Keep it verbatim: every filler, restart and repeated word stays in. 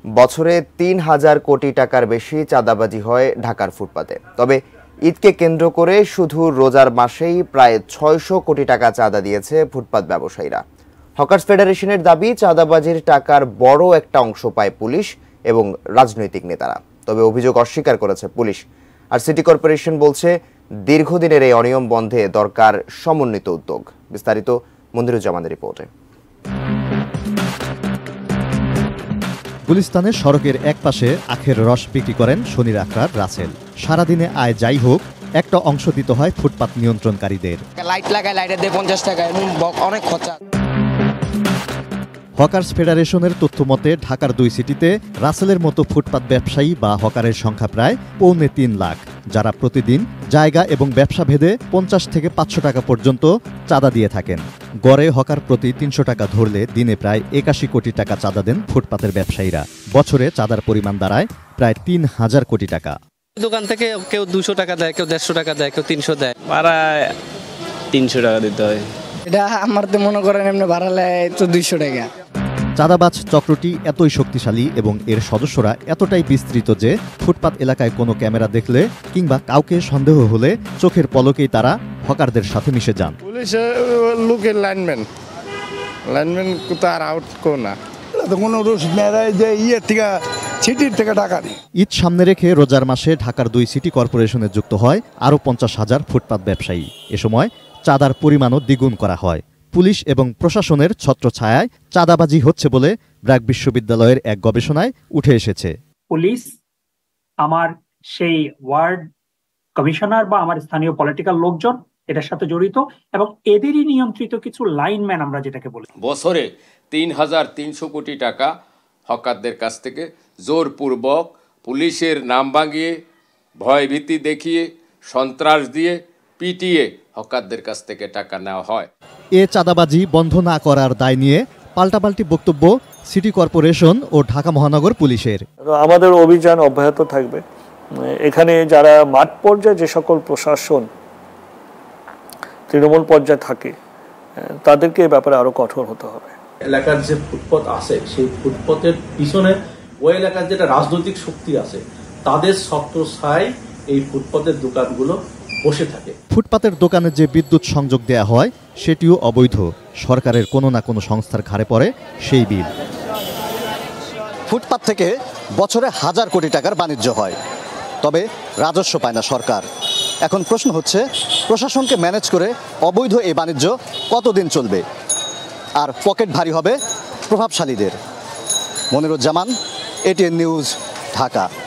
বছরে তিন হাজার কোটি টাকার বেশি চাঁদাবাজি হয় ঢাকার ফুটপাতে। তবে ঈদকে কেন্দ্র করে শুধু রোজার মাসেই প্রায় ছয়শো কোটি টাকা চাঁদা দিয়েছে ফুটপাত ব্যবসায়ীরা। হকার্স ফেডারেশনের দাবি, চাঁদাবাজির টাকার বড় একটা অংশ পায় পুলিশ এবং রাজনৈতিক নেতারা। তবে অভিযোগ অস্বীকার করেছে পুলিশ। আর সিটি কর্পোরেশন বলছে, দীর্ঘদিনের এই অনিয়ম বন্ধে দরকার সমন্বিত উদ্যোগ। বিস্তারিত মন্দিরুজ্জামানের রিপোর্টে। গুলিস্তানের সড়কের একপাশে আখের রস বিক্রি করেন শনির আখড়ার রাসেল। সারাদিনে আয় যাই হোক, একটা অংশ দিতে হয় ফুটপাত নিয়ন্ত্রণকারীদের। লাইট লাগায়, লাইটের দিয়ে পঞ্চাশ টাকা, অনেক খরচা। হকার্স ফেডারেশনের তথ্য মতে ঢাকার দুই সিটিতে রাসেলের মতো ফুটপাত ব্যবসায়ী বা হকারের সংখ্যা প্রায় পৌনে তিন লাখ, যারা প্রতিদিন জায়গা এবং ব্যবসা ভেদে পঞ্চাশ থেকে পাঁচশো টাকা পর্যন্ত চাঁদা দিয়ে থাকেন। গড়ে হকার প্রতি তিনশো টাকা ধরলে দিনে প্রায় একাশি কোটি টাকা চাঁদা দেন ফুটপাতের ব্যবসায়ীরা। বছরে চাঁদার পরিমাণ দাঁড়ায় প্রায় তিন হাজার কোটি টাকা। দোকান থেকে কেউ দুশো টাকা দেয়, কেউ দেড়শো টাকা দেয়, কেউ তিনশো দেয়। ভাড়া তিনশো টাকা দিতে হয়। এটা আমার তো মনে করেন এমনি ভাড়া নেয় তো দুইশো টাকা। চাঁদাবাজ চক্রটি এতই শক্তিশালী এবং এর সদস্যরা এতটাই বিস্তৃত যে ফুটপাত এলাকায় কোনো ক্যামেরা দেখলে কিংবা কাউকে সন্দেহ হলে চোখের পলকেই তারা হকারদের সাথে মিশে যান। পুলিশের লোকের লাইনম্যান লাইনম্যান তার আউট কো না কোনো যে ইয়ের থেকে সিটির থেকে টাকা নেই। ঈদ সামনে রেখে রোজার মাসে ঢাকার দুই সিটি কর্পোরেশনে যুক্ত হয় আরও পঞ্চাশ হাজার ফুটপাত ব্যবসায়ী। এ সময় চাঁদার পরিমাণও দ্বিগুণ করা হয়। পুলিশ এবং প্রশাসনের ছত্রছায়ায় চাঁদাবাজি হচ্ছে বলে ব্র্যাক বিশ্ববিদ্যালয়ের এক গবেষণায় উঠে এসেছে। পুলিশ আমার সেই ওয়ার্ড কমিশনার বা আমার স্থানীয় পলিটিক্যাল লোকজন এটার সাথে জড়িত এবং এদেরই নিয়ন্ত্রিত কিছু লাইনম্যান, আমরা যেটাকে বলি। বছরে তিন হাজার তিনশো কোটি টাকা হকারদের কাছ থেকে জোরপূর্বক পুলিশের নাম ভাঙিয়ে, ভয়ভীতি দেখিয়ে, সন্ত্রাস দিয়ে, পিটিয়ে হকারদের কাছ থেকে টাকা নেওয়া হয়। এ চাঁদাবাজি বন্ধ না করার দায় নিয়ে পাল্টাপাল্টি বক্তব্য সিটি কর্পোরেশন ও ঢাকা মহানগর পুলিশের। আমাদের অভিযান অব্যাহত থাকবে। এখানে যারা মাঠ পর্যায়ে যে সকল প্রশাসন তৃণমূল পর্যায়ে থাকে, তাদেরকে এই ব্যাপারে আরো কঠোর হতে হবে। এলাকার যে ফুটপথ আছে, সেই ফুটপথের পিছনে ওই এলাকার যেটা রাজনৈতিক শক্তি আছে, তাদের ছত্রছায়ায় এই ফুটপথের দোকানগুলো বসে থাকে। ফুটপাতের দোকানে যে বিদ্যুৎ সংযোগ দেয়া হয় সেটিও অবৈধ। সরকারের কোনো না কোনো সংস্থার ঘাড়ে পড়ে সেই বিল। ফুটপাত থেকে বছরে হাজার কোটি টাকার বাণিজ্য হয়, তবে রাজস্ব পায় না সরকার। এখন প্রশ্ন হচ্ছে, প্রশাসনকে ম্যানেজ করে অবৈধ এই বাণিজ্য কতদিন চলবে? আর পকেট ভারী হবে প্রভাবশালীদের। Moniruzzaman, ATN news, Dhaka.